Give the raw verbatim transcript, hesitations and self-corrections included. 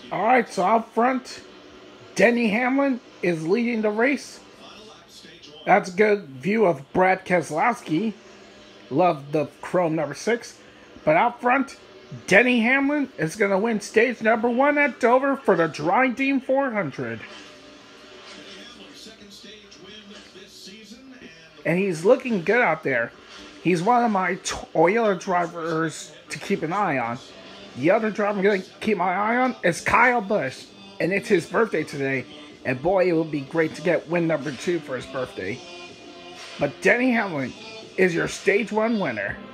Alright, so out front, Denny Hamlin is leading the race. That's a good view of Brad Keselowski. Love the chrome number six. But out front, Denny Hamlin is going to win stage number one at Dover for the Drydene four hundred. And he's looking good out there. He's one of my Toyota drivers to keep an eye on. The other driver I'm going to keep my eye on is Kyle Busch. And it's his birthday today. And boy, it would be great to get win number two for his birthday. But Denny Hamlin is your stage one winner.